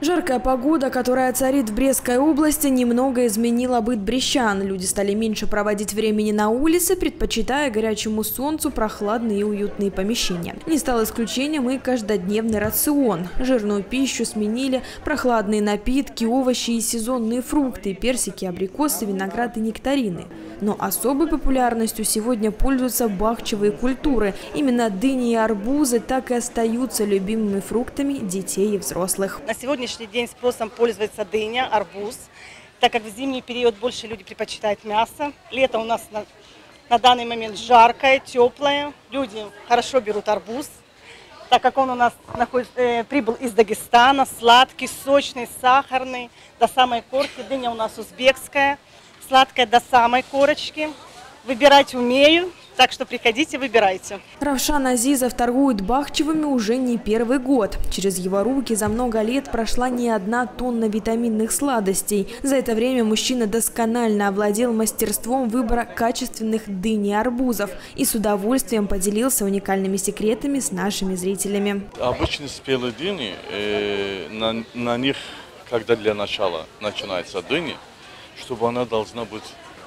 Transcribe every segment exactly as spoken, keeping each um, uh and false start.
Жаркая погода, которая царит в Брестской области, немного изменила быт брестчан. Люди стали меньше проводить времени на улице, предпочитая горячему солнцу прохладные и уютные помещения. Не стал исключением и каждодневный рацион. Жирную пищу сменили прохладные напитки, овощи и сезонные фрукты, персики, абрикосы, виноград и нектарины. Но особой популярностью сегодня пользуются бахчевые культуры. Именно дыни и арбузы так и остаются любимыми фруктами детей и взрослых. На сегодняшний день спросом пользуется дыня, арбуз, так как в зимний период больше люди предпочитают мясо. Лето у нас на, на данный момент жаркое, теплое. Люди хорошо берут арбуз, так как он у нас находится, э, прибыл из Дагестана, сладкий, сочный, сахарный, до самой корки. Дыня у нас узбекская, сладкая до самой корочки. Выбирать умею, так что приходите, выбирайте. Равшан Азизов торгует бахчевыми уже не первый год. Через его руки за много лет прошла не одна тонна витаминных сладостей. За это время мужчина досконально овладел мастерством выбора качественных дынь и арбузов и с удовольствием поделился уникальными секретами с нашими зрителями. Обычно спелые дыни, э, на, на них, когда для начала начинается дыня, чтобы она должна быть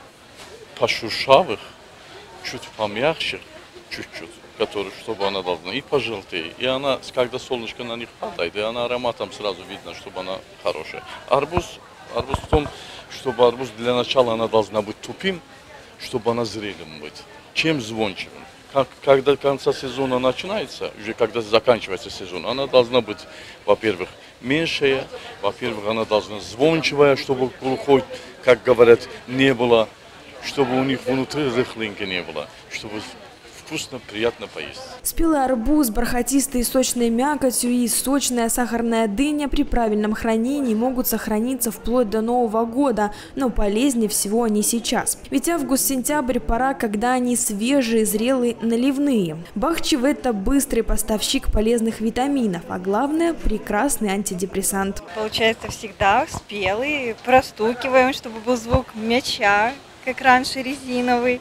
пошуршавых, чуть помягче, чуть-чуть, который, чтобы она должна и пожелтее, и она, когда солнышко на них падает, и она ароматом сразу видно, чтобы она хорошая. Арбуз, арбуз в том, чтобы арбуз для начала она должна быть тупым, чтобы она зрелым быть, чем звончивым. Как, когда конца сезона начинается, уже когда заканчивается сезон, она должна быть, во-первых, меньшая, во-первых, она должна звончивая, чтобы глухой, как говорят, не было, чтобы у них внутри рыхлинки не было, чтобы вкусно, приятно поесть. Спелый арбуз, бархатистый и сочной мякотью и сочная сахарная дыня при правильном хранении могут сохраниться вплоть до Нового года, но полезнее всего они сейчас. Ведь август-сентябрь – пора, когда они свежие, зрелые, наливные. Бахчевый – это быстрый поставщик полезных витаминов, а главное – прекрасный антидепрессант. Получается всегда спелый, простукиваем, чтобы был звук мяча, как раньше, резиновый.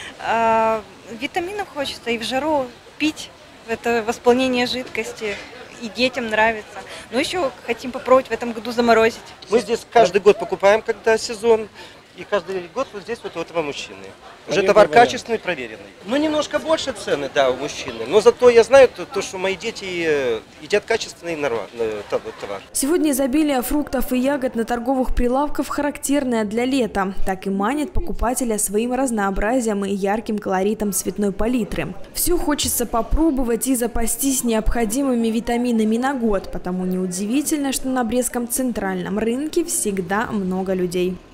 А, витаминов хочется и в жару пить, это восполнение жидкости, и детям нравится. Но еще хотим попробовать в этом году заморозить. Мы здесь каждый год покупаем, когда сезон, и каждый год вот здесь вот у этого мужчины. Уже товар качественный, проверенный. Ну, немножко больше цены, да, у мужчины. Но зато я знаю, то, то, что мои дети едят качественный товар. Сегодня изобилие фруктов и ягод на торговых прилавках характерное для лета. Так и манит покупателя своим разнообразием и ярким колоритом цветной палитры. Все хочется попробовать и запастись необходимыми витаминами на год. Потому неудивительно, что на Брестском центральном рынке всегда много людей.